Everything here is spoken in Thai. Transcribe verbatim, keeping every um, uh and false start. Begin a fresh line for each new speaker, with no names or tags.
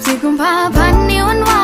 สิบกุมภาพันธ์นี้วันวา